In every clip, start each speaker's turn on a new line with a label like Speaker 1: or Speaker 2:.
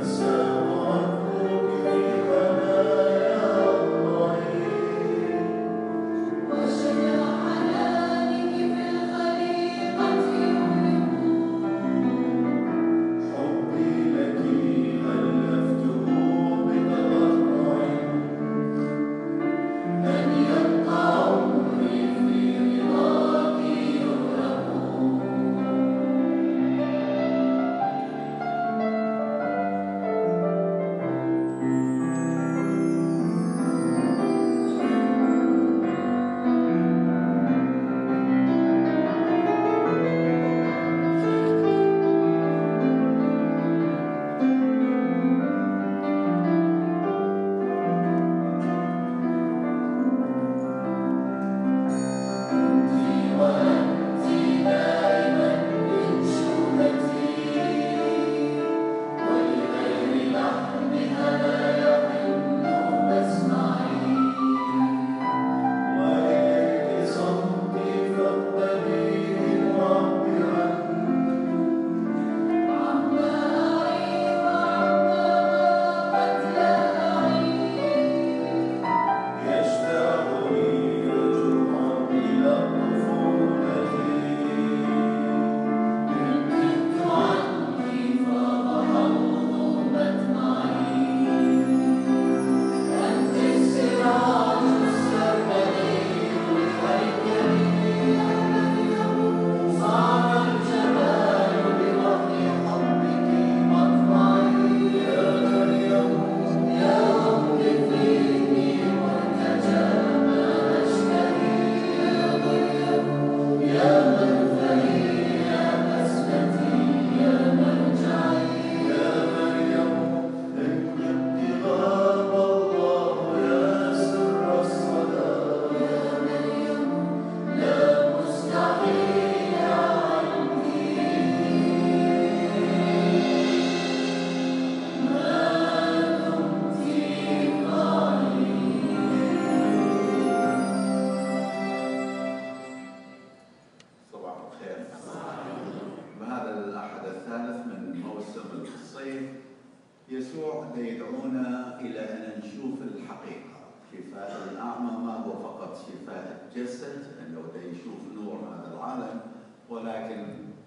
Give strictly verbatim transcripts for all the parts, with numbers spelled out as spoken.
Speaker 1: يسوع يدعونا إلى أن نشوف الحقيقة. شفاء الأعمى ما هو فقط شفاء الجسد أنه يشوف نور هذا العالم، ولكن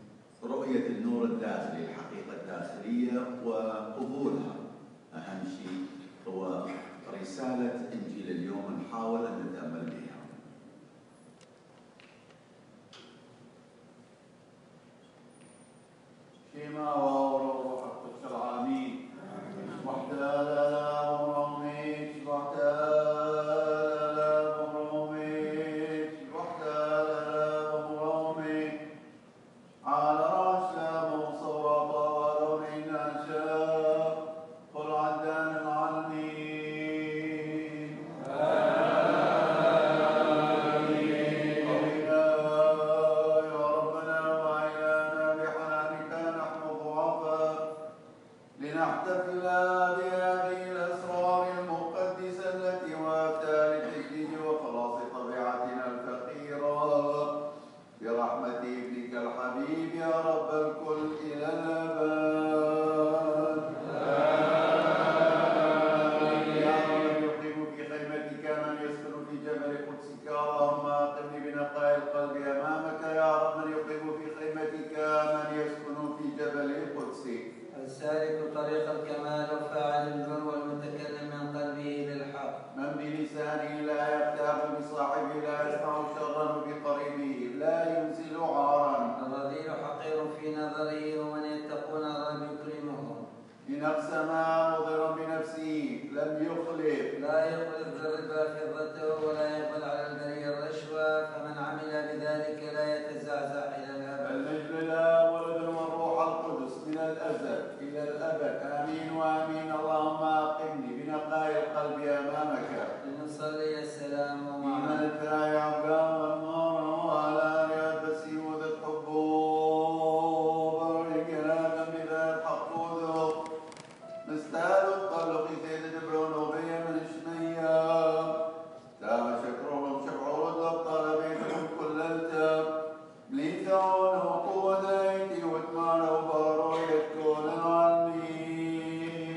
Speaker 1: رؤية النور الداخلي، الحقيقة الداخلية وقبولها أهم شيء. هو رسالة إنجيل اليوم نحاول أن نتأمل بها. شيما وروح القدس العامين وحده لا مروميش وحده لا مروميش وحده لا مروميش على رأس مصورة ولون أنشاء قل عدان العالمين لنحتفل بهذه الأسرار المقدسة التي وافتا لتجديد وخلاص طبيعتنا الفقيرة برحمة ابنك الحبيب يا رب الكل إلى الأبد. يا رب يقيم في خيمتك من يسكن في جبل قدسك، اللهم أقمني بنقاء القلب أمامك يا رب. من يقيم في خيمتك من يسكن في جبل قدسك،
Speaker 2: السالك طريق الكمال وفاعل البر والمتكلم من قلبه بالحق،
Speaker 1: من بلسانه لا يغتاب بصاحبه، لا يسمع شرا بقريبه، لا ينزل عارا.
Speaker 2: الرذيل حقير في نظره ومن يتقون الرب يكرمهم.
Speaker 1: إن أقسم مضر بنفسه لم يخلف،
Speaker 2: لا يقبل بالربا فضته ولا يقبل على البرية الرشوة، فمن عمل بذلك لا يتزعزع إلى الأبد.
Speaker 1: المجد لله والابن والروح القدس من الأزل إلى الأبد آمين وآمين. اللهم أقمني بنقاء القلب أمامك
Speaker 2: لنصلي السلام
Speaker 1: إيمان
Speaker 2: معا.
Speaker 1: الثاني عبدان والنور وعلى آلهة بسيم وذات حبوب ورجالا بذات حقوده نستاهل الطلق سيد جبرون وبيا من شمية تام شكرهم شبعوا الأبطال بيتهم كل التاب ليثعون وقوة أيدي واتمار وبارو يتكون العالمين.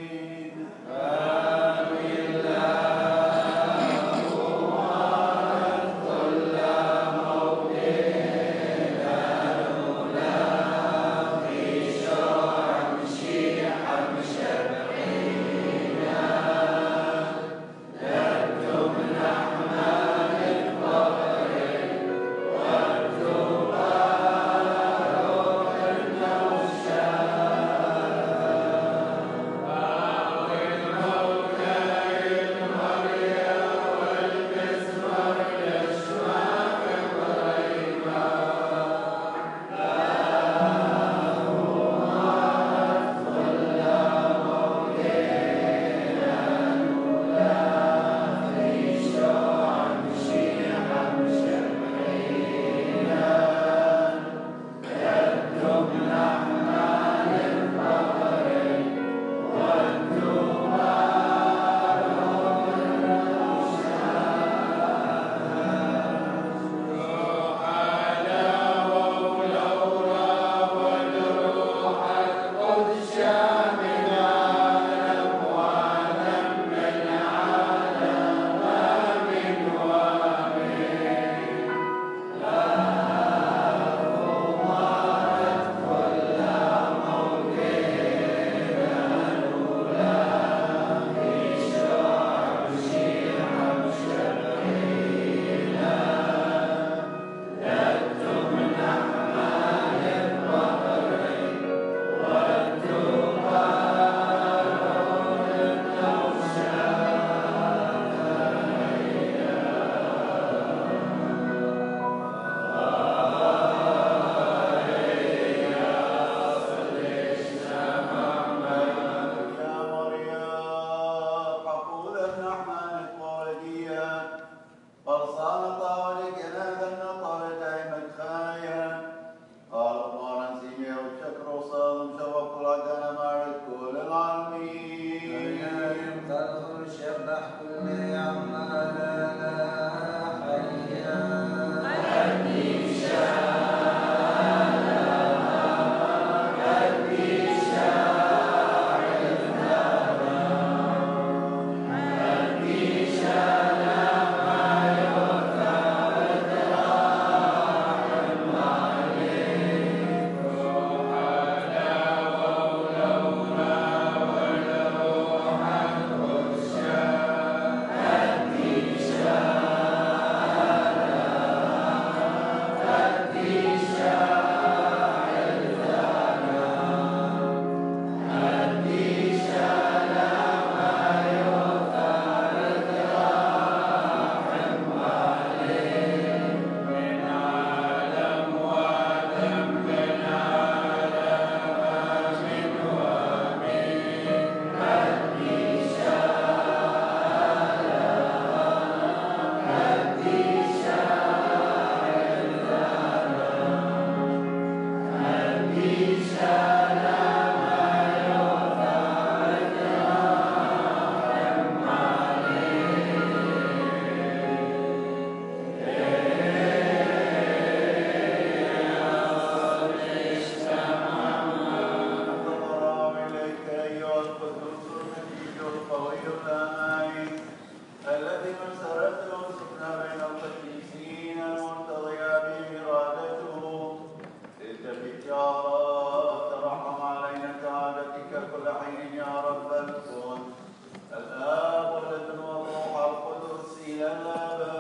Speaker 1: القدوس المجيد القوي الآمين الذي مسرته سكنى بين القديسين المرتضية بإرادته التفت يا رب ترحم علينا كعادتك كل حين يا رب الكون الآب والابن والروح القدس إلى الأبد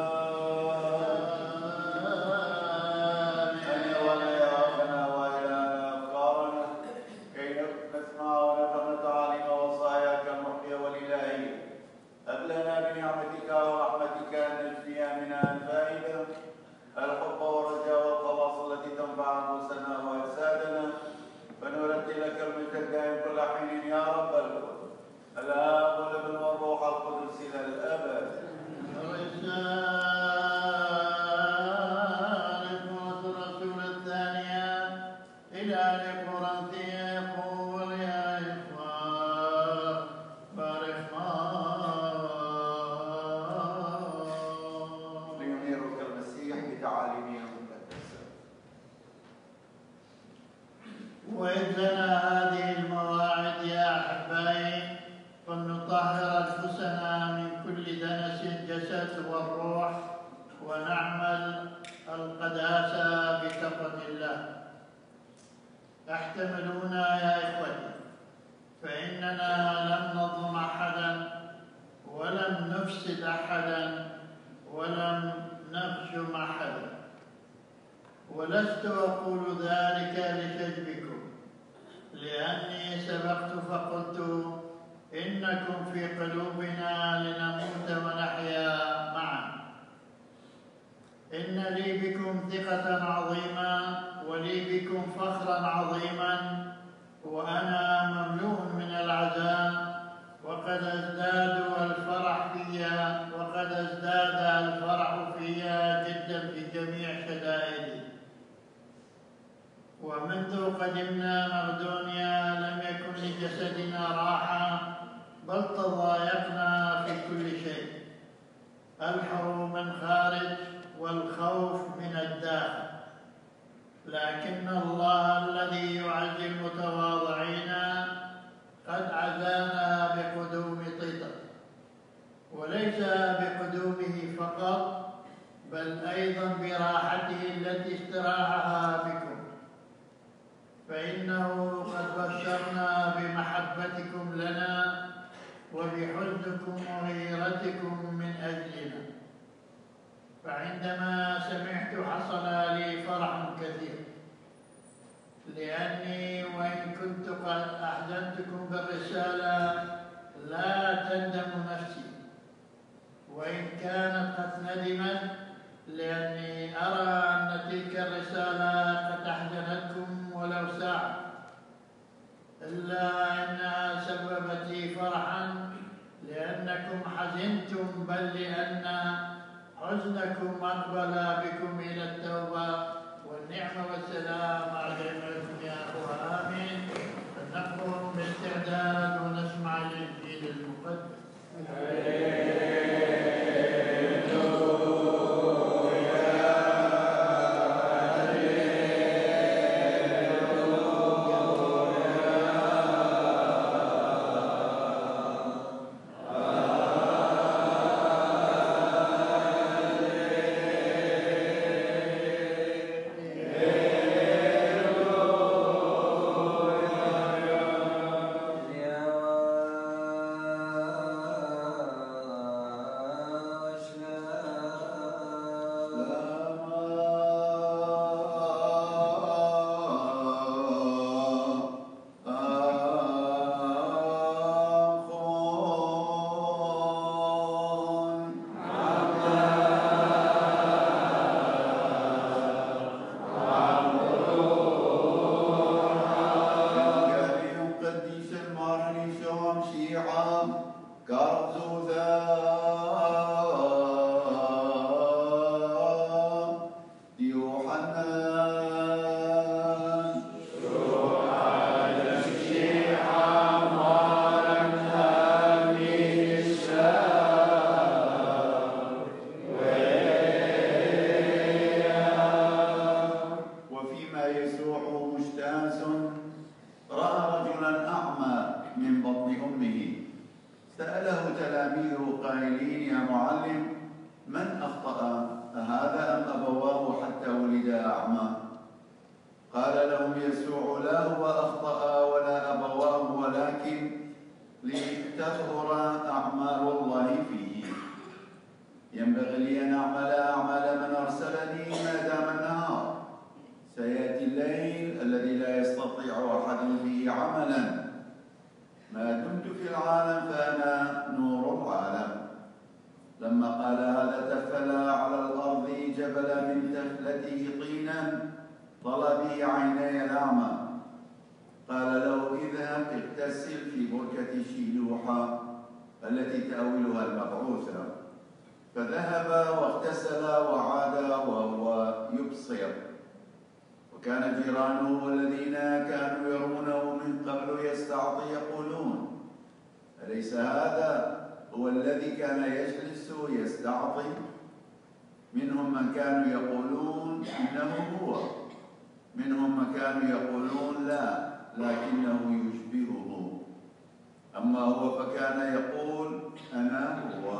Speaker 1: أن يولي ربنا وإلهنا أفكارنا كي نسمع ونفهم تعاليم وصاياك المحية والإلهية هب لنا بنعمتك ورحمتك أن نجزي منها الفائدة الحب والرجاء والخلاص التي تنفع أنفسنا وأجسادنا فنرد لك المجد الدائم كل حين يا رب الكون الآب والابن والروح القدس إلى الأبد.
Speaker 3: رسالة الرسول الثانية إلى القرنثيين يقول يا إخوان بارحمان
Speaker 1: لينيرك المسيح بتعاليمه المقدسة.
Speaker 3: وإذ لنا هذه المواعظ يا أحبائي فلنطهر أنفسنا من كل دنس الجسد والروح ونعمل القداسة بتقوى الله. احتملونا يا إخوتي فإننا لم نظلم أحدا ولم نفسد أحدا ولم نخشم أحدا ولست أقول ذلك لشجبكم لأني سبقت فقلت إنكم في قلوبنا لنموت ونحيا معا. إن لي بكم ثقة عظيمة ولي بكم فخرا عظيما وأنا مملوء من العزاء وقد ازداد الفرح فيا وقد ازداد الفرح فيا جدا في جميع شدائدي. ومنذ قدمنا مقدونيا لم يكن لجسدنا راحة بل تضايقنا في كل شيء الحروب من خارج والخوف من الداخل لكن الله الذي يعزي المتواضعين قد عزانا بقدوم تيتس وليس بقدومه فقط بل أيضا براحته التي استراحها بكم فإنه قد بشرنا بمحبتكم لنا وبحزنكم وغيرتكم من أجلنا. فعندما سمعت حصل لي فرح كثير لأني وإن كنت قد أحزنتكم بالرسالة لا تندم نفسي وإن كانت قد ندمت لأني أرى أن تلك الرسالة قد أحزنتكم ولو ساعة إلا أنها سببت لي فرحا لأنكم حزنتم بل لأن حزنكم أقبل بكم إلى التوبة والنعمة والسلام عليكم يا أخوة آمين. فلنقوم بالاستعداد ونسمع الإنجيل المقدس.
Speaker 1: يسوع مجتاز رأى رجلا أعمى من بطن أمه سأله تلاميذه قائلين: يا معلم، من أخطأ هذا أم أبواه حتى ولد أعمى؟ قال لهم يسوع: لا هو أخطأ ولا أبواه، ولكن لتظهر أعمال الله فيه. ينبغي لي أن أعمل أعمال من أرسلني ما دام النهار. سيأتي الليل الذي لا يستطيع أحد فيه عملا. ما دمت في العالم فأنا نور العالم. لما قال هذا تفل على الأرض جبل من تفلته طينا طلى به عيني الأعمى. قال له: اذهب اغتسل في بركة شيلوحة التي تأولها المبعوثة. فذهب واغتسل وعاد وهو يبصر. وكان جيرانه الذين كانوا يرونه من قبل يستعطي يقولون: أليس هذا هو الذي كان يجلس يستعطي؟ منهم من كانوا يقولون إنه هو، منهم من كانوا يقولون لا، لكنه يشبهه. أما هو فكان يقول: أنا هو.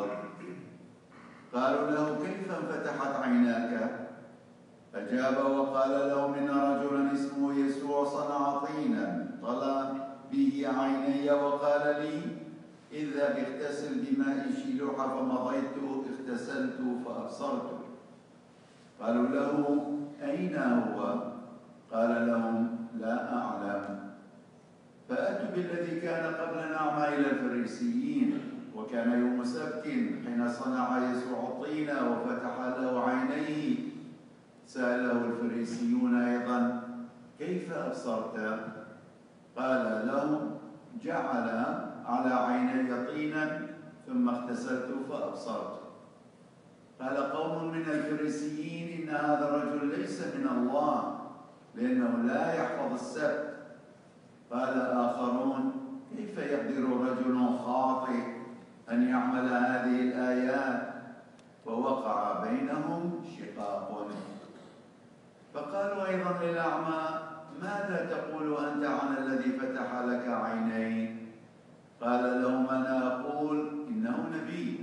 Speaker 1: قالوا له: كيف انفتحت عيناك؟ أجاب وقال لهم: إن رجلا اسمه يسوع صنع طينا طلى به عيني وقال لي: اذهب اغتسل بماء شيلوح. فمضيت اغتسلت فأبصرت. قالوا له: أين هو؟ قال لهم: لا أعلم. فأتوا بالذي كان قبل نعمة إلى الفريسيين. وكان يوم سبت حين صنع يسوع الطين وفتح له عينيه. سأله الفريسيون أيضا: كيف أبصرت؟ قال لهم: جعل على عيني طينا ثم اغتسلت فأبصرت. قال قوم من الفريسيين: إن هذا الرجل ليس من الله، لأنه لا يحفظ السبت. قال آخرون: كيف يقدر رجل خاطئ أن يعمل هذه الآيات؟ ووقع بينهم شقاق. فقالوا أيضا للأعمى: ماذا تقول أنت عن الذي فتح لك عينيك؟ قال لهم: أنا أقول إنه نبي.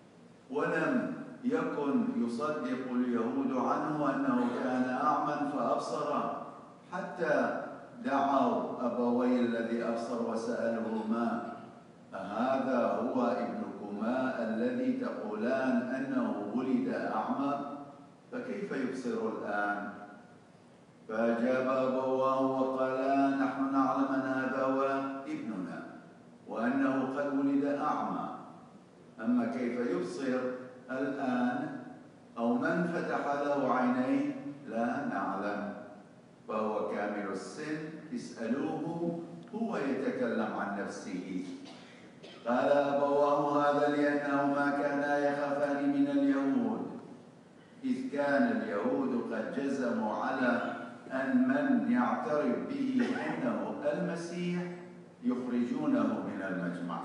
Speaker 1: ولم يكن يصدق اليهود عنه أنه كان أعمى فأبصر، حتى دعوا أبوي الذي أبصر وسألهما: أهذا هو ابنكما الذي تقولان أنه ولد أعمى؟ فكيف يبصر الآن؟ فأجاب أبواه وقالا: نحن نعلم أن هذا هو ابننا وأنه قد ولد أعمى. أما كيف يبصر الآن أو من فتح له عينيه لا نعلم. فهو كامل السن، اسألوه، هو يتكلم عن نفسه. قال أبواه: هذا لأنهما كانا يخافان من اليهود، إذ كان اليهود قد جزموا على أن من يعترف به أنه المسيح يخرجونه من المجمع.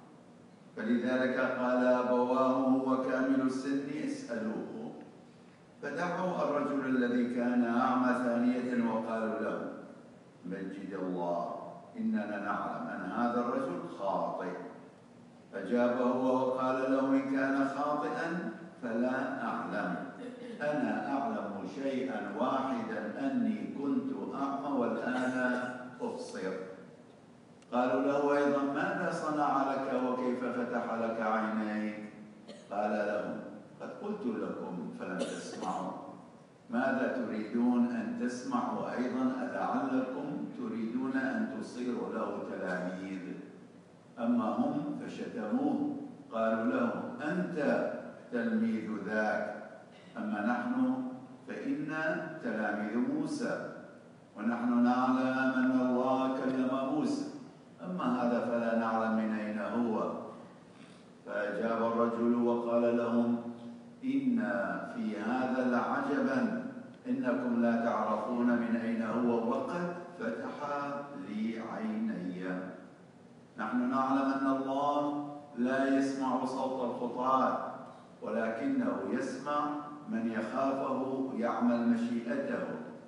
Speaker 1: فلذلك قال أبواه: هو كامل السن، اسألوه. فدعوا الرجل الذي كان أعمى ثانية وقالوا له: مجد الله، إننا نعلم أن هذا الرجل خاطئ. فجاب هو وقال له: إن كان خاطئا فلا أعلم. أنا أعلم شيئا واحدا، أني كنت أعمى والآن أبصر. قالوا له أيضا: ماذا صنع لك وكيف فتح لك عينيك؟ قال لهم: قد قلت لكم فلم تسمعوا. ماذا تريدون أن تسمعوا أيضا؟ ألعلكم تريدون أن تصيروا له تلاميذ؟ أما هم فشتموه، قالوا له: أنت تلميذ ذاك، أما نحن فإنا تلاميذ موسى، ونحن نعلم أن الله كلم موسى، أما هذا فلا نعلم من أين هو. فأجاب الرجل وقال لهم: إن في هذا لعجبا، إنكم لا تعرفون من أين هو، وقد فتح لي عيني. نحن نعلم أن الله لا يسمع صوت الخطاة، ولكنه يسمع من يخافه يعمل مشيئته.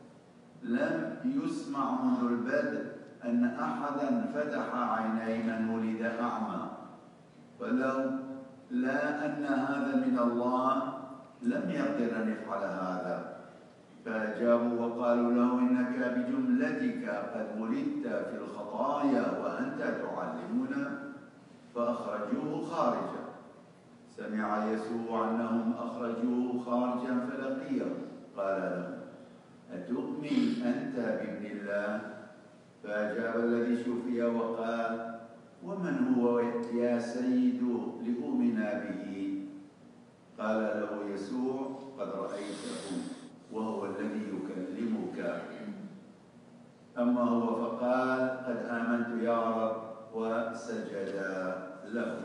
Speaker 1: لم يسمع منذ البدء أن أحدا فتح عيني من ولد أعمى، ولو لا أن هذا من الله لم يقدر أن يفعل هذا. فأجابوا وقالوا له إنك بجملتك قد ولدت في الخطايا وأنت تعلمنا. فأخرجوه خارجا. سمع يسوع أنهم أخرجوه خارجا فلقيه قال له أتؤمن أنت بابن الله؟ فأجاب الذي شفي وقال ومن هو يا سيد لأؤمن به؟ قال له يسوع قد رأيته وهو الذي يكلمك. أما هو فقال قد آمنت يا رب وسجد له.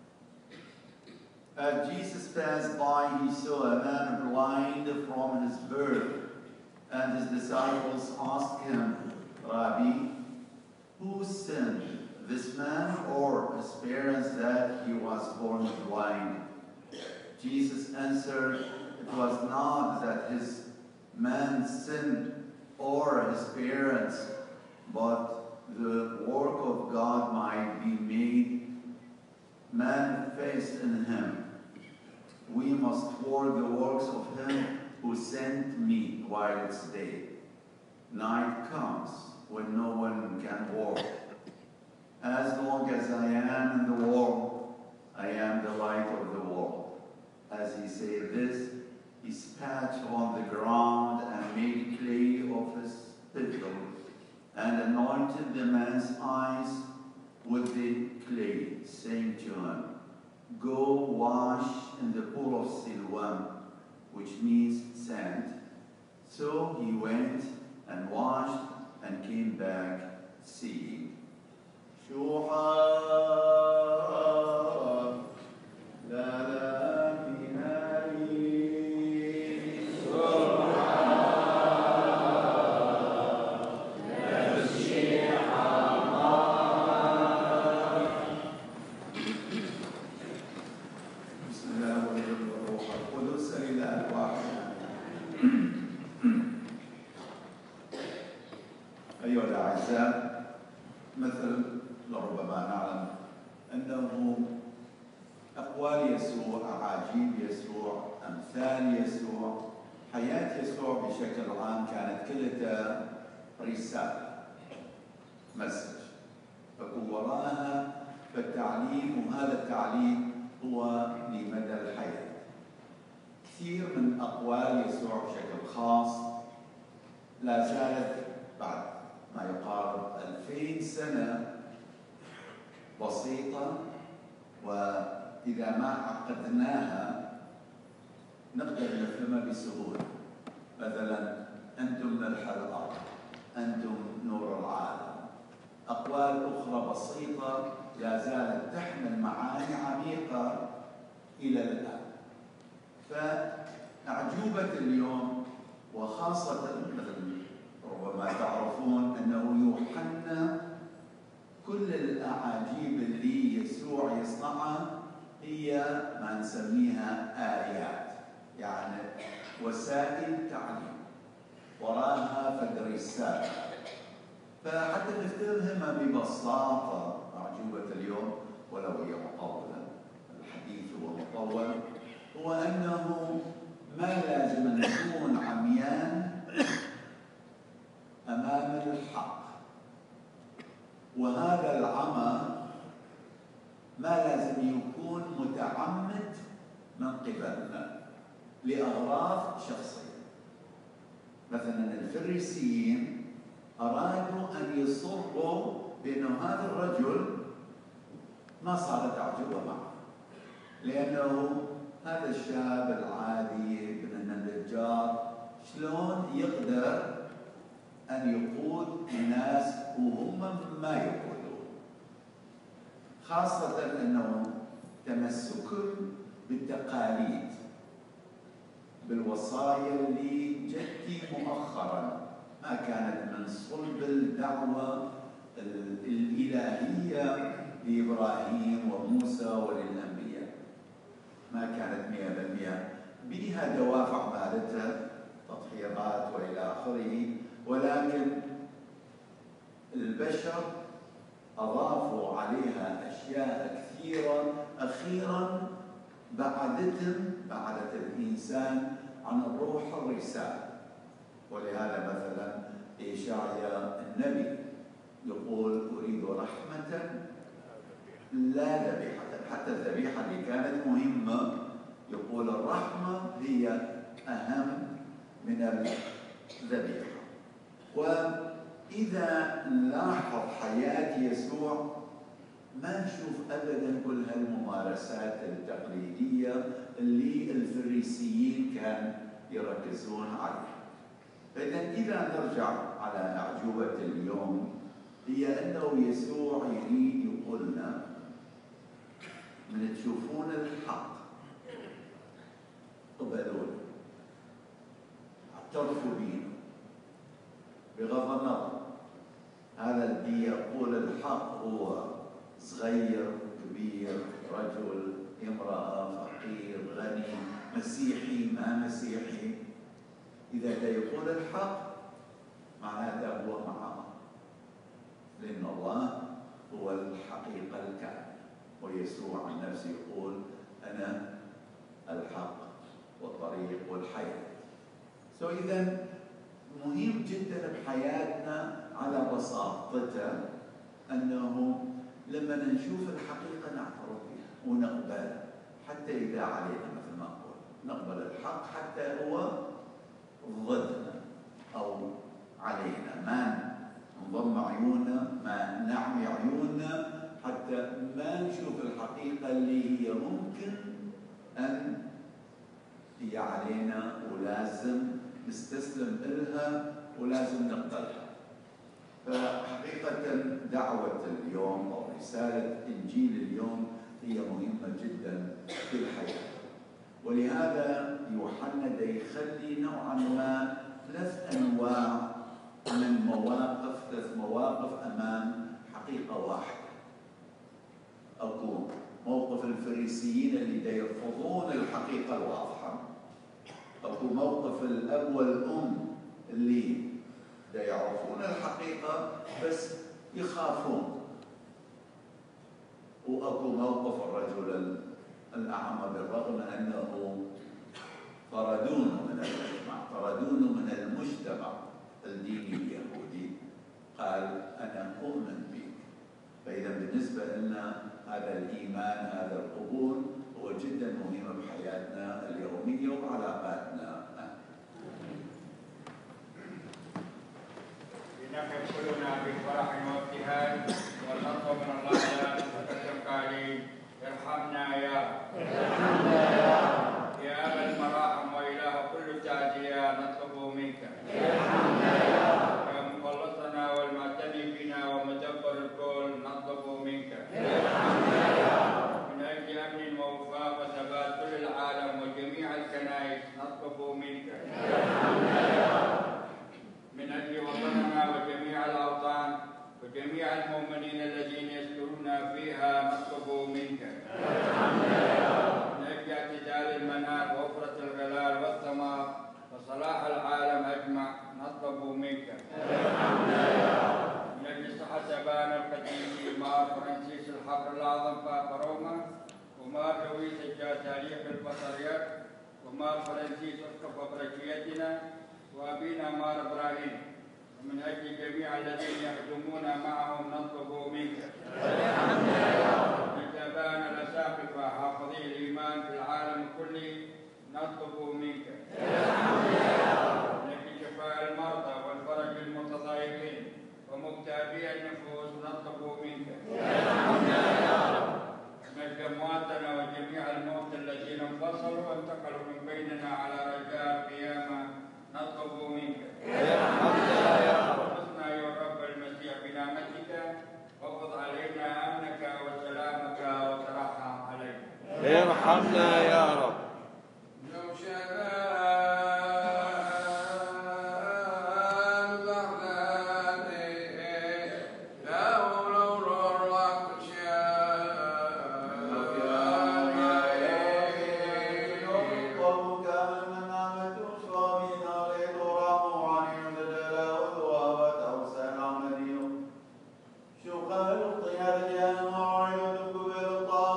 Speaker 1: As Jesus passed by, he saw a man blind from his birth, and his disciples asked him, Rabbi, who sinned, this man or his parents, that he was born blind? Jesus answered, it was not that his man sinned or his parents, but the work of God might be made manifest in him. We must work the works of him who sent me while it's day. Night comes when no one can work. As long as I am in the world, I am the light of the world. As he said this, he spat on the ground and made clay of his spittle, and anointed the man's eyes with the clay, saying to him, go wash in the pool of Siloam, which means sand. So he went and washed and came back seeing. أيها الأعزاء، مثل لربما نعلم أنه أقوال يسوع، أعاجيب يسوع، أمثال يسوع، حياة يسوع بشكل عام كانت كلها رسالة، مسج، فكون وراءها فالتعليم، وهذا التعليم هو لمدى الحياة. كثير من أقوال يسوع بشكل خاص لا زالت بعد ما يقارب ألفين سنة بسيطة، وإذا ما عقدناها نقدر نفهمها بسهولة. مثلا أنتم ملح الأرض، أنتم نور العالم. أقوال أخرى بسيطة لا زالت تحمل معاني عميقة إلى الآن. فأعجوبة اليوم، وخاصة مثل ربما تعرفون أنه يوحنا كل الأعاجيب اللي يسوع يصنعها هي ما نسميها آيات، يعني وسائل تعليم وراها فد رسالة. فحتى نفهمها ببساطة أعجوبة اليوم ولو هي مطولة، الحديث هو مطول، هو أنه ما لازم أن نكون عميان أمام الحق، وهذا العمى ما لازم يكون متعمد من قبلنا لأغراض شخصية. مثلا الفريسيين أرادوا أن يصروا بأن هذا الرجل ما صارت أعجوبة معه، لأنه هذا الشاب العادي ابن النجار شلون يقدر أن يقود الناس وهم ما يقودون، خاصة أنه تمسكهم بالتقاليد، بالوصايا اللي جتي مؤخرا، ما كانت من صلب الدعوة الإلهية لإبراهيم وموسى وللأنبياء، ما كانت مئة بالمئة، بها دوافع مالتها، تضحيات وإلى آخره، ولكن البشر أضافوا عليها أشياء أخيرا أخيرا بعدتهم بعدت الإنسان عن الروح الرسالة. ولهذا مثلا إشعياء النبي يقول أريد رحمة لا ذبيحة. حتى الذبيحة اللي كانت مهمة يقول الرحمة هي أهم من الذبيحة. وإذا نلاحظ حياة يسوع ما نشوف أبدا كل هالممارسات التقليدية اللي الفريسيين كان يركزون عليها. فإذا إذا نرجع على أعجوبة اليوم هي أنه يسوع يريد يقول لنا من تشوفون الحق قبلوه، اعترفوا به بغض النظر هذا الذي يقول الحق هو صغير كبير، رجل امرأة، فقير غني، مسيحي ما مسيحي. إذا كان يقول الحق معناته هو معه، لأن الله هو الحقيقة الكاملة. ويسوع عن نفسه يقول أنا الحق والطريق والحياة. so إذا مهم جدا بحياتنا على بساطته أنه لما نشوف الحقيقة نعترف بها ونقبلها، حتى إذا علينا مثل ما نقول نقبل الحق حتى هو ضدنا أو علينا، ما نضم عيوننا، ما نعمي عيوننا حتى ما نشوف الحقيقة اللي هي ممكن أن هي علينا ولازم نستسلم إلها ولازم نقبلها. فحقيقة دعوة اليوم أو رسالة إنجيل اليوم هي مهمة جدا في الحياة. ولهذا يوحنا دا يخلي نوعا ما ثلاث أنواع من مواقف، ثلاث مواقف أمام حقيقة واحدة. أكو موقف الفريسيين اللي دا يرفضون الحقيقة الواضحة، أكو موقف الأب والأم اللي دا يعرفون الحقيقة بس يخافون، وأكو موقف الرجل الأعمى بالرغم أنه طردونه من المجتمع، طردونه من المجتمع الديني اليهودي، قال أنا أؤمن بك. فإذا بالنسبة لنا هذا الإيمان، هذا القبول هو جدا مهم بحياتنا اليومية وعلاقاتنا.
Speaker 4: لنحب كلنا بفرح وابتهاج ونطلب من الله تعالى القائلين ارحمنا يا ارحمنا يا يا ابا المراحم واله كل تعزيه نطلب منك ارحمنا يا يا مخلصنا والمعتني بنا ومدبر الكون نطلب منك ارحمنا يا من اجل امن ووفاق وثبات كل العالم وجميع الكنائس نطلب منك ارحمنا يا من اجل وطننا وجميع الاوطان وجميع المؤمنين الذين يسكنون فيها نطلب منك ارحمنا يا من اجل اعتدال المناخ ووفرة الغلال والثمار وصلاح العالم اجمع نطلب منك ارحمنا يا من اجل صحة ابانا القديس مار فرانسيس الحبر الاعظم بابا روما ومار لويس الجاتاليق البطريرك ومار فرانسيس اسقف ابرشيتنا وابينا مار ابراهيم ومن اجل جميع الذين يخدمون معهم نطلب منك ارحمنا يا من ابانا الاساقفه حافظي الايمان في العالم كله نطلب منك ارحمنا يا من اجل شفاء المرضى والفرج المتضايقين ومكتئبي النفوس نطلب منك ارحمنا يا من اجل امواتنا وجميع الموتى الذين انفصلوا وانتقلوا من بيننا على رجاء القيامه نطلب منك ارحمنا يا وارزقنا يا رب المسيح بنعمتك وافض علينا امنك وسلامك وترحم علينا
Speaker 5: ارحمنا يا رب.
Speaker 4: لو شاء
Speaker 1: شوق الطيار يا موعد قبل الطاعة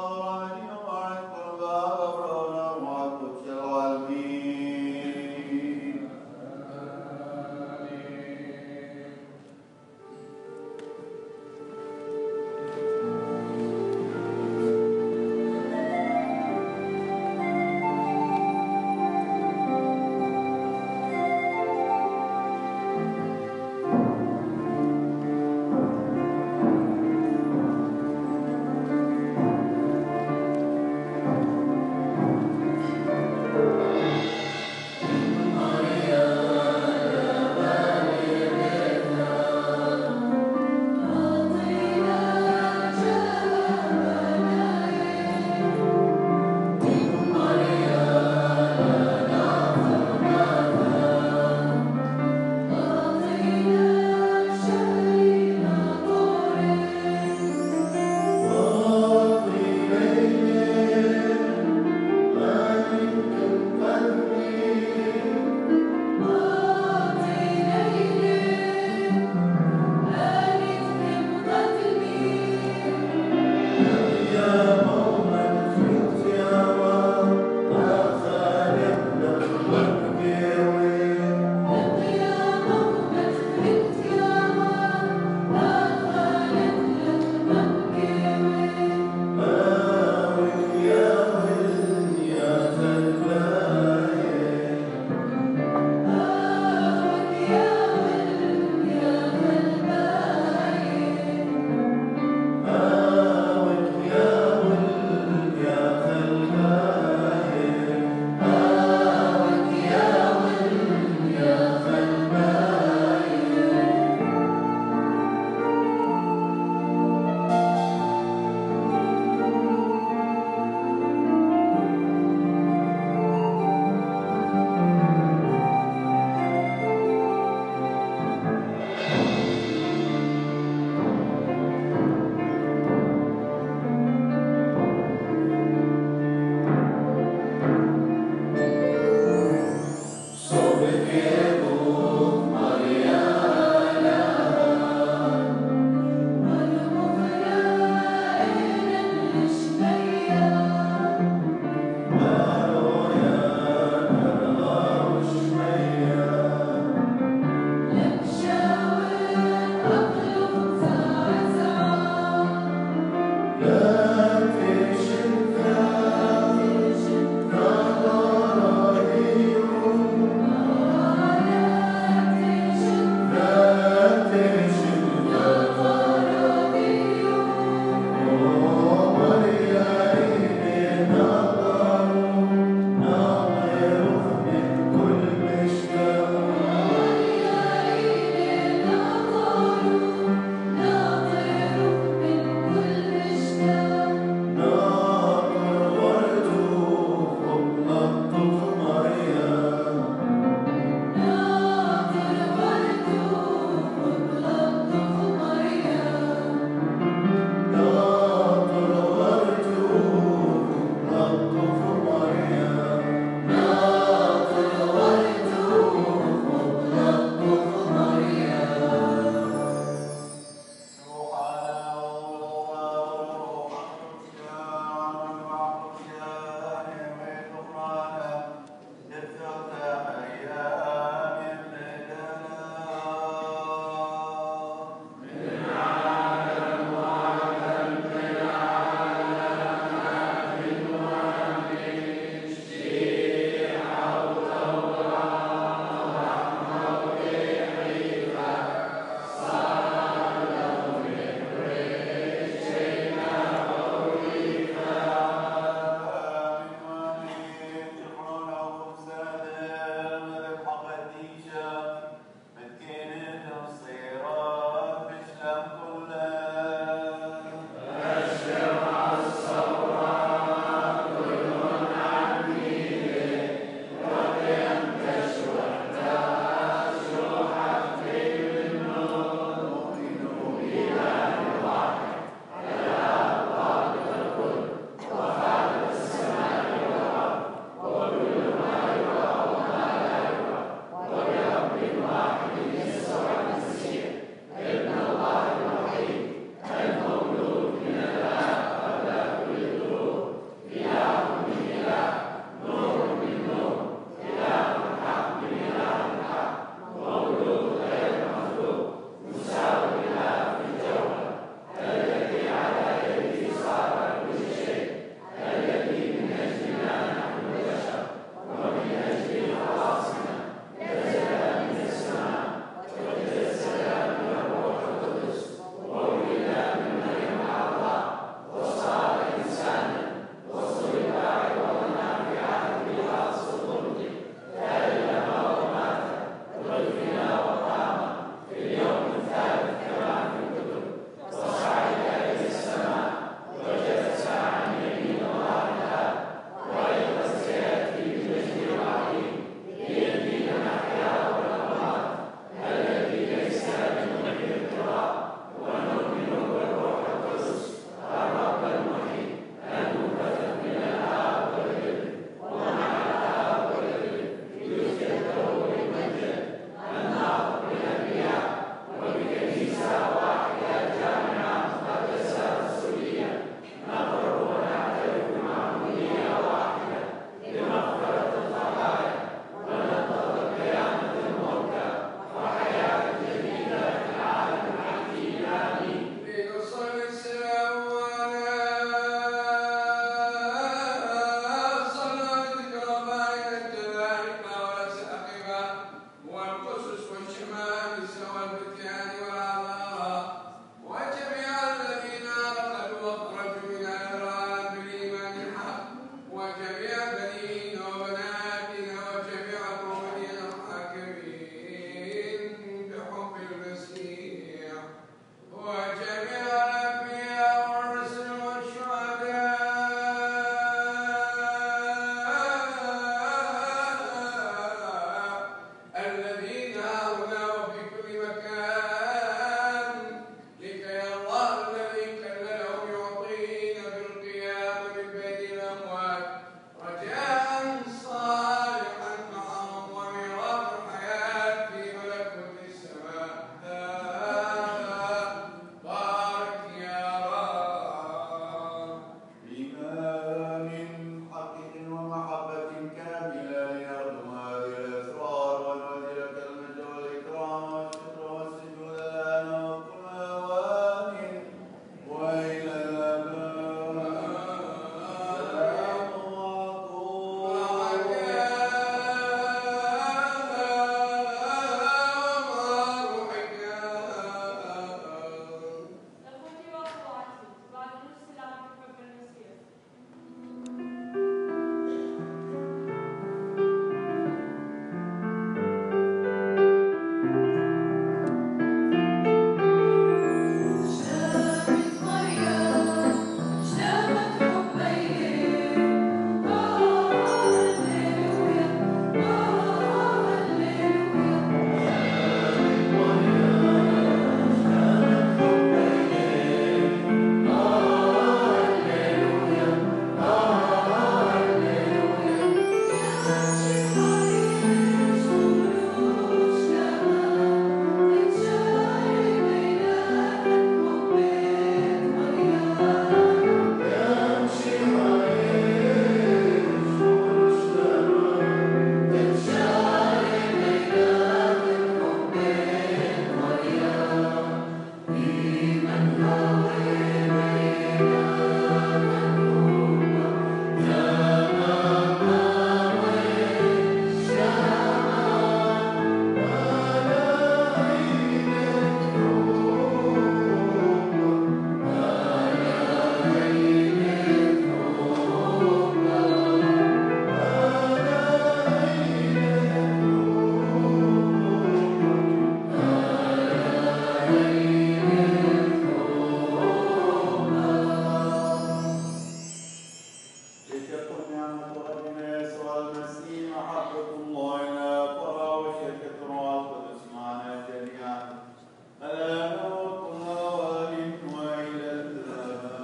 Speaker 1: لتكن نعمة ربنا يسوع المسيح محبة الله الآب وشركة الروح القدس معنا جميعا الآن وكل أوان وإلى الأبد.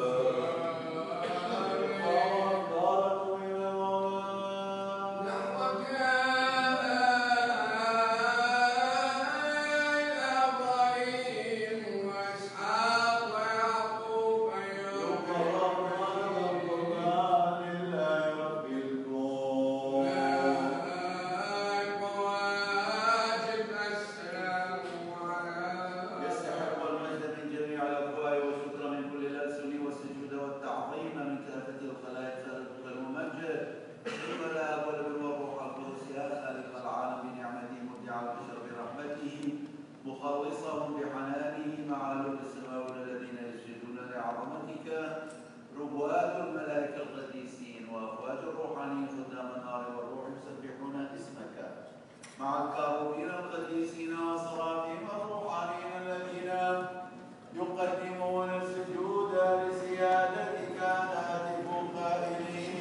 Speaker 1: وقالت إلى الله
Speaker 5: نحوك يا إبراهيم وإسحاق ويعقوب أيوب
Speaker 1: القرآن لله رب الكون.
Speaker 5: واجب السلام على
Speaker 1: يستحق المجد من جميع الأبواب والشكر من كل الألسن والسجود والتعظيم من كافة الخلائق خالق الممجد ثم الآب والابن والروح القدس يا خالق العالم بنعمته مبدع البشر برحمته مخلصهم بحنانه مع أهل السماوات الذين يسجدون لعظمتك ربوات الملائكة القديسين وأفواج الروحانيين خدام النار والروح يسبحون اسمك مع الكاروبين القديسين والصرافين الروحانيين الذين يقدمون السجود لسيادتك هاتفوا قائلين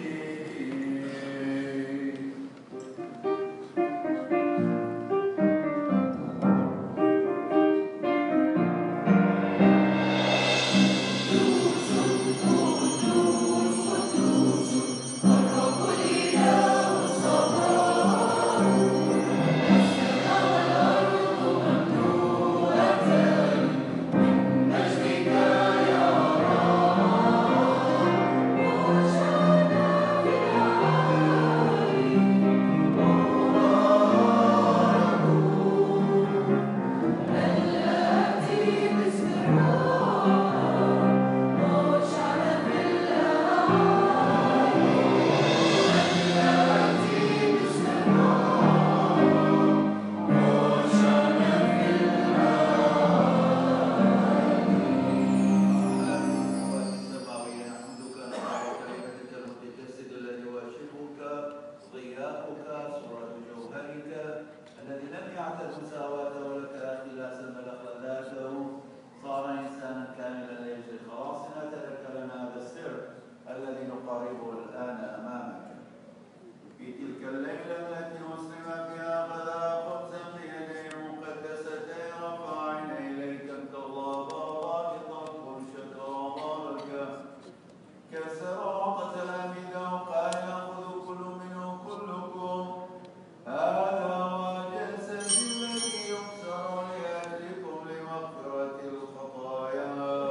Speaker 1: السماوية نحمدك نرفع كلمتك المتجسد الذي يواشبك ضياؤك صورة جوهرك الذي لم يعتد مساواته لك اختلاسا بل اخلداته صار انسانا كاملا لاجل خلاصنا ترك لنا هذا السر الذي نقاربه الان امامك. في تلك الليله التي مسلم فيها غدا خبزا بيديه المقدستين رفعنا اليك انت الله ضابطا كل شكر وبارك كسر وقت تلاميذه قال خذوا كل منه كلكم هذا هو جسدي الذي يكسر لاجلكم لمغفره الخطايا.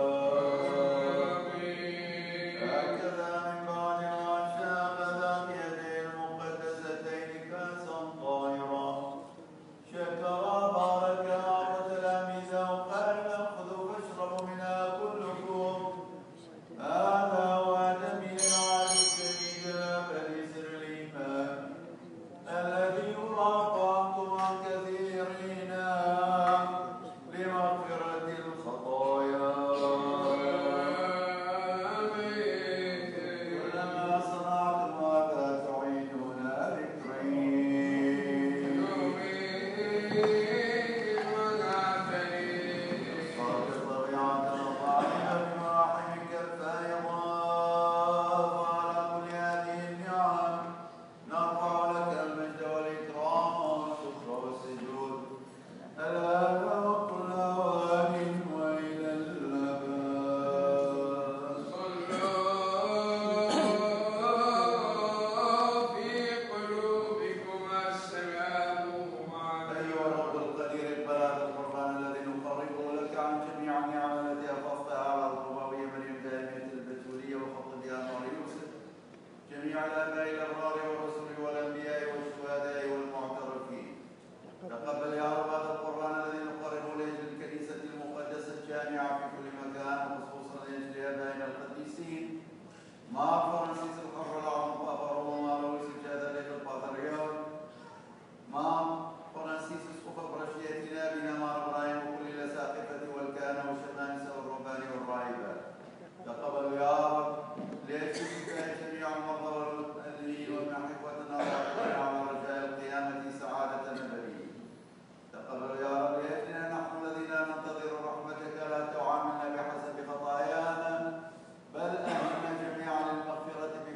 Speaker 1: هكذا من بعد العشاء اخذ بيديه المقدستين كاسا طاهرا شكر بارك اعطى تلاميذه قال خذوا فاشربوا منها كلكم هذا هو دمي العهد الجديد الابدي سر الايمان الذي يراق عنكم عن كثيرين لمغفره الخطايا. كلما صنعتم هذا تعيدون ذكري. صارت الطبيعة الرحيمة بمراحمك الفائضة وعلى كل هذه النعم نرفع لك المجد والإكرام والشكر والسجود الآن وكل أوان وإلى الأبد.
Speaker 5: في قلوبكم السلام
Speaker 1: أيها الرب القدير اقبل هذا القربان الذي نقربه لك عن جميع النعم التي أفضتها على الربوبية مريم دائمية البتولية وخطبها نور يوسف جميع الآباء الأبرار والرسل والأنبياء والشهداء والمعترفين. تقبل يا رب هذا القربان الذي نقربه لأجل الكنيسة المقدسة الجامعة في كل مكان وخصوصا لأجل آبائنا القديسين مع فرانسيس الحر العظيم بابا روما لويس الجادة ليل البطريرك مع فرانسيس اسقف برشيتنا بنا مع ابراهيم وكل الاساقفه والكهنه والشمامسه والرهبان والراهبات. تقبل يا رب لاجل جميع المرضى والمؤمنين ومن حفظنا على رجاء القيامه سعاده ابديه. تقبل يا رب لاجلنا نحن الذين ننتظر رحمتك لا تعاملنا بحسب خطايانا بل اهلنا جميعا للمغفره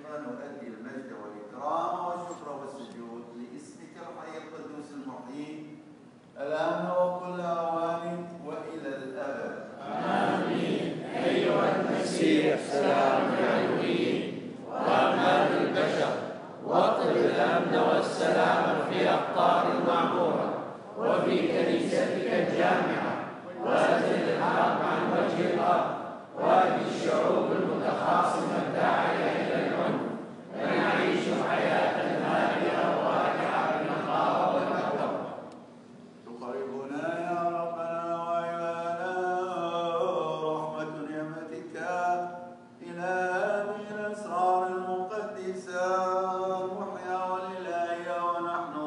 Speaker 1: الحقيقة نؤدي المجد والإكرام والشكر والسجود لاسمك الحي القدوس المحيي الآن وكل أوان وإلى الأبد.
Speaker 6: آمين. أيها المسيح سلام العلويين وأمان البشر، واطلب الأمن والسلام في أقطار المعمورة وفي كنيستك الجامعة، وأزل الحرب عن وجه الأرض، وأهد الشعوب المتخاصمة الداعية إلى العنف، ونعيش حياة هادئة وواقعة من الله والتقوى.
Speaker 1: تقربنا يا ربنا وإلهنا رحمة نعمتك إلى هذه الأسرار المقدسة المحيا والإلهية، ونحن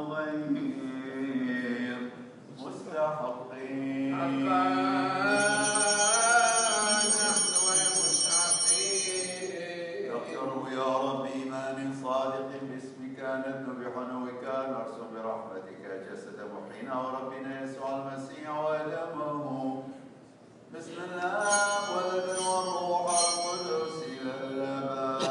Speaker 1: غير مستحقين. نرسم برحمتك جسد محيينا وربنا يسوع المسيح ودمه، بسم الله والابن والروح القدس الى الابد.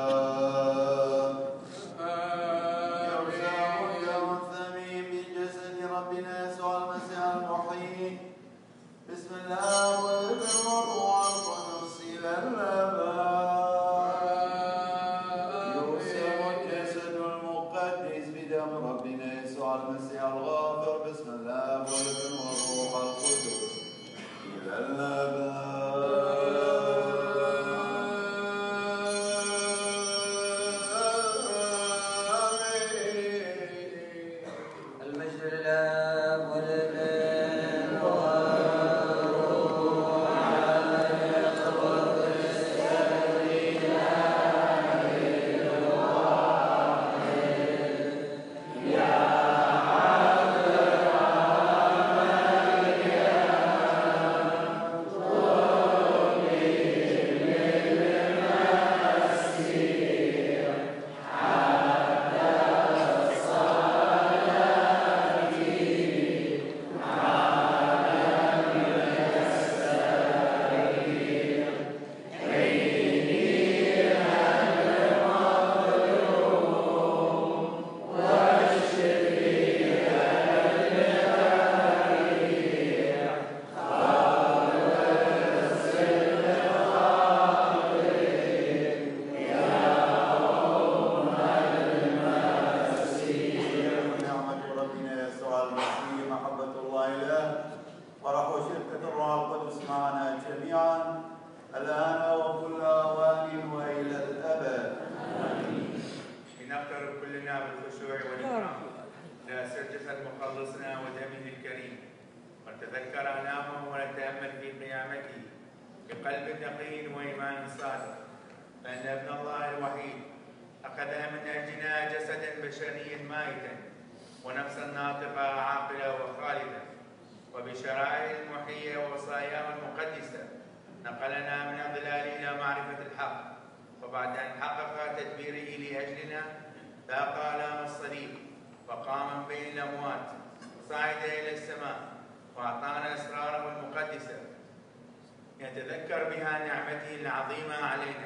Speaker 1: يرزق يوم الثمين بجسد ربنا يسوع المسيح المحيي، بسم الله والابن والروح القدس الى الابد. ربنا يسوع المسيح الغافر، بسم الله والابن والروح القدس إلى الأبد.
Speaker 2: المجد لله والابن
Speaker 7: نتذكر بها نعمته العظيمة علينا،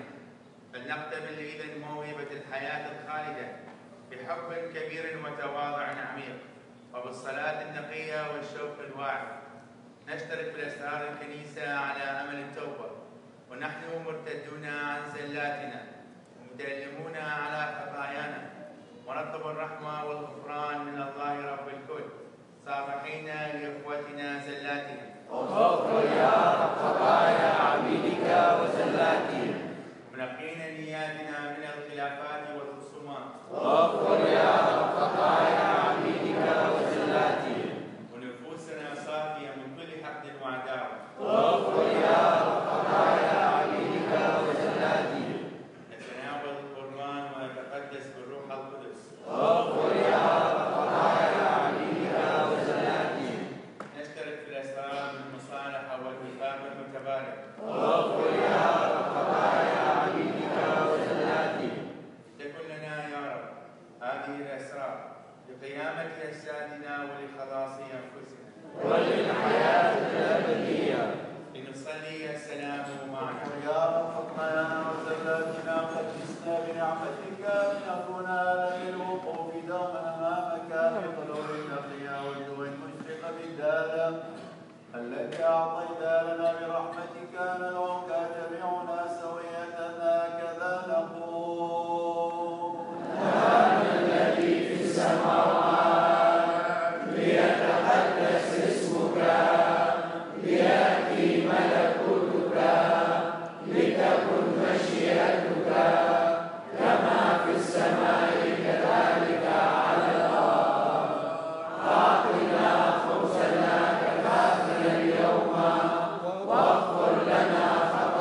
Speaker 7: فلنقتبل إذن موهبة الحياة الخالدة بحب كبير وتواضع عميق، وبالصلاة النقية والشوق الواعي نشترك في الأسرار الكنيسة على أمل التوبة، ونحن مرتدون عن زلاتنا ومتألمون على خطايانا، ونطلب الرحمة والغفران من الله رب الكل، صافحين لإخوتنا زلاتهم.
Speaker 6: اغفر يا رب خطايا عبيدك وزلاتهم،
Speaker 7: منقين نياتنا من الخلافات والخصومات.
Speaker 6: اغفر يا رب خطايا عبيدك وزلاتهم،
Speaker 7: ونفوسنا صافية من كل حقد وعداوة.
Speaker 6: اغفر يا رب خطايا عبيدك وزلاتهم،
Speaker 7: نتناول القرآن ونتقدس بالروح القدس.
Speaker 6: اغفر يا رب خطايا عبيدك وزلاتهم،
Speaker 7: نشترك في الأسرار
Speaker 8: أعطيت لنا برحمتك ندعوك جميعنا سوية هكذا نقول
Speaker 6: الذي في السماوات ليتقدس اسمك ليأتي ملكوتك لتكن مشيئتك كما في السماء كذلك على الأرض. أعطنا خبزنا كفافنا اليوم واغفر لنا خطايانا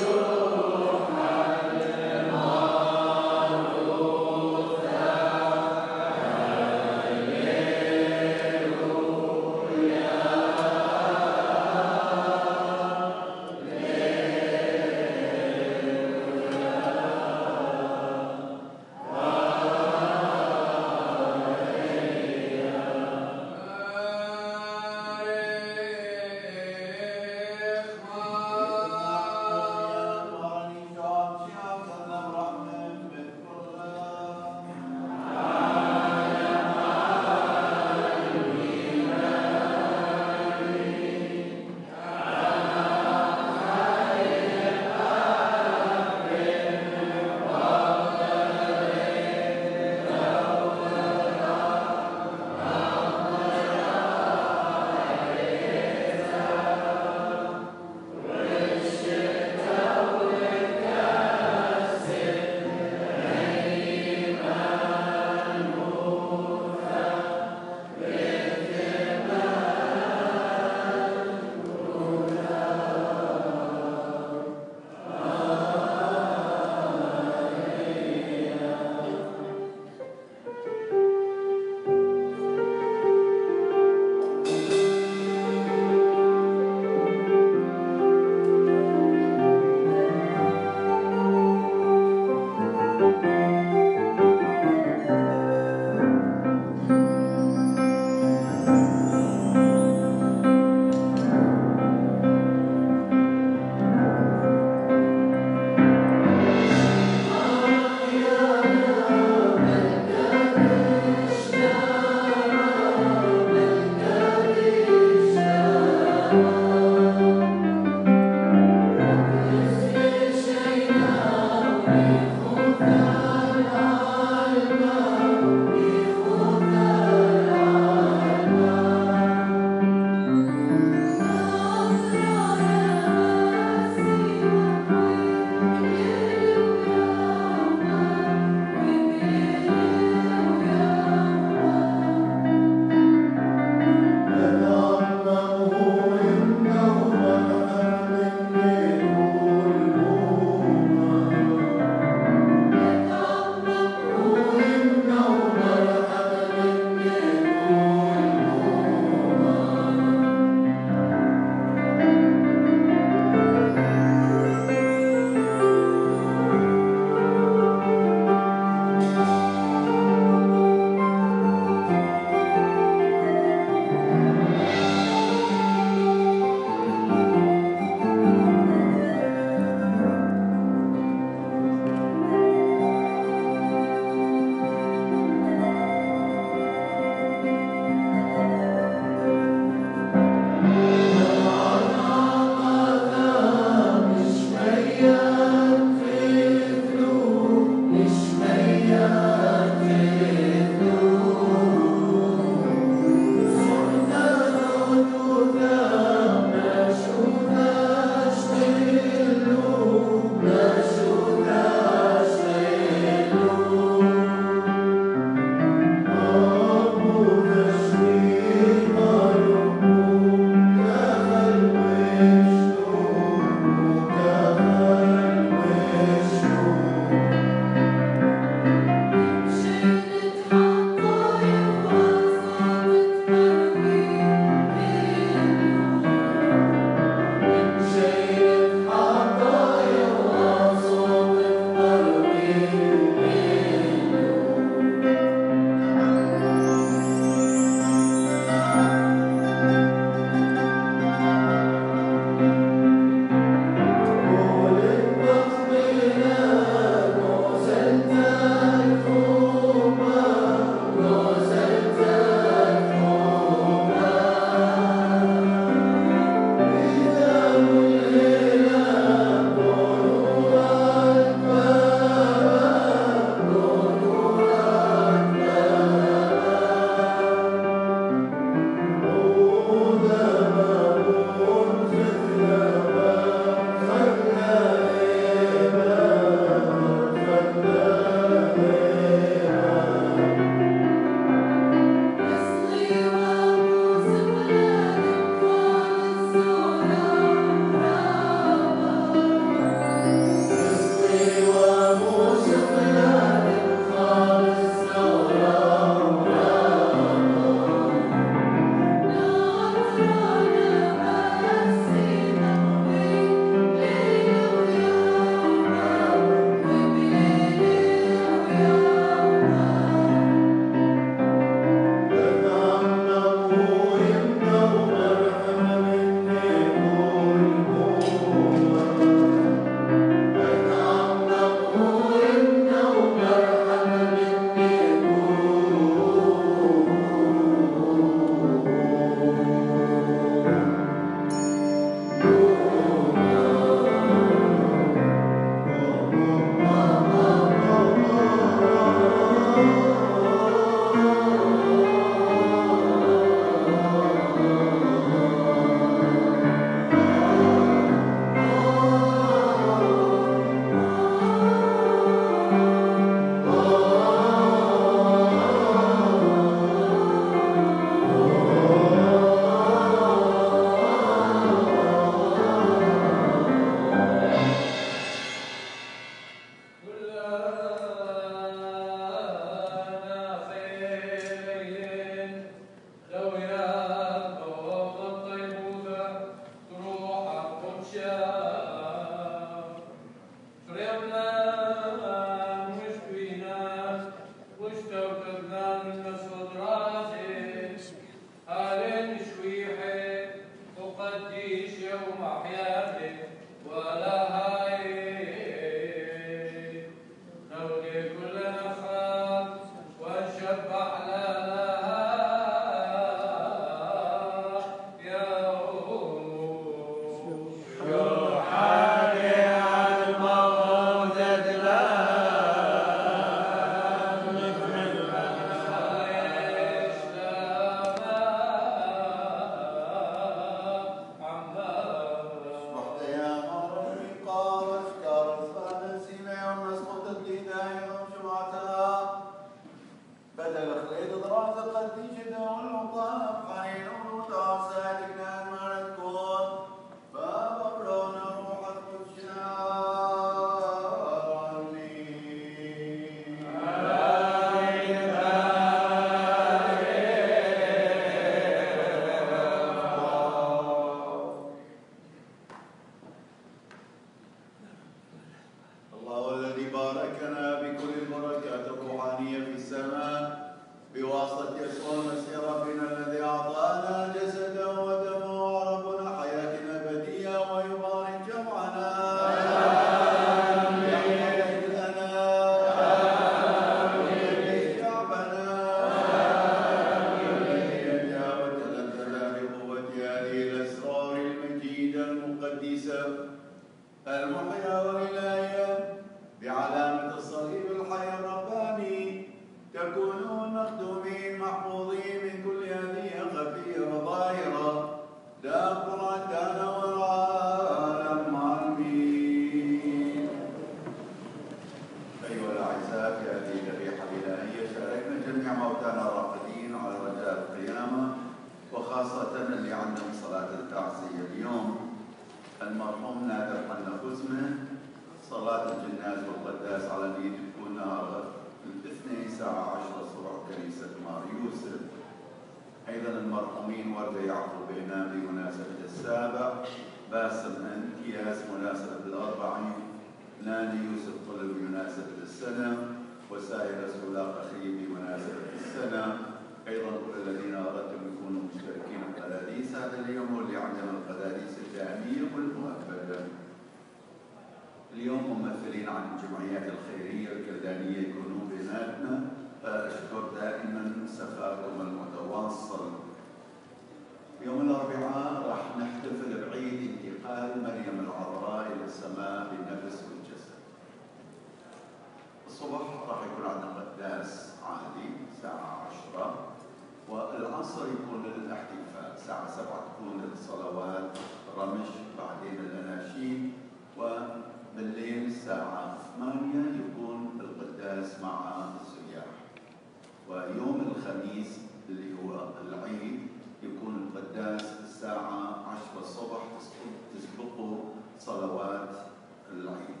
Speaker 1: عندهم صلاة التعزية اليوم المرحوم نادر حنا خزمة، صلاة الجناز والقداس على نية تكون نهار الاثنين الساعة عشرة الصبح كنيسة مار يوسف. أيضا المرحومين وردة يعقوب هنا بمناسبة السابع، باسم امتياز مناسبة الأربعين، ناني يوسف طلب بمناسبة السنة، وسائر سلاق أخي بمناسبة السنة. أيضا كل الذين أردتم يكونوا مشتركين في القداديس هذا اليوم، واللي عندنا القداديس الدائمية والمؤكدة. اليوم ممثلين عن الجمعيات الخيرية الكردانية يكونوا بيناتنا، فأشكر دائما سخاءكم المتواصل. يوم الأربعاء راح نحتفل بعيد انتقال مريم العذراء إلى السماء بالنفس والجسد. الصبح راح يكون عندنا قداس عادي الساعة عشرة، والعصر يكون للاحتفال، الساعة سبعة تكون الصلوات رمش، بعدين الأناشيد، وبالليل الساعة ثمانية يكون القداس مع السياح. ويوم الخميس اللي هو العيد يكون القداس الساعة عشرة الصبح، تسبقه صلوات العيد.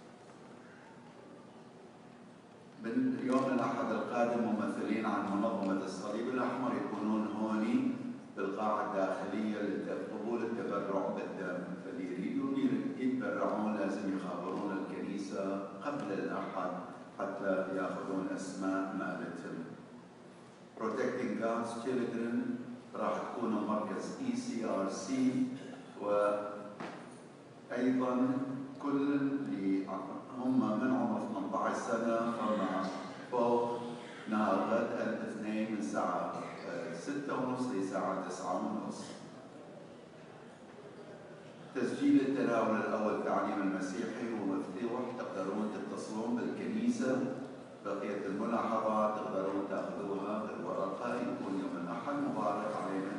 Speaker 1: يوم الأحد القادم ممثلين عن منظمة الصليب الأحمر يكونون هوني بالقاعة الداخلية لقبول التبرع بالدم، فاللي يريدون يتبرعون لازم يخابرون الكنيسة قبل الأحد حتى يأخذون أسماء مالتهم. Protecting God's Children راح تكون مركز إي سي آر سي، وأيضا كل اللي هم من عمر ثمانية عشر سنة فما فوق نهار غد الاثنين من الساعة ستة ونص لساعة تسعة ونص. تسجيل التناول الأول تعليم المسيحي ومفتوح، تقدرون تتصلون بالكنيسة. بقية الملاحظات تقدرون تأخذوها بالورقة. يكون يوم الأحد مبارك علينا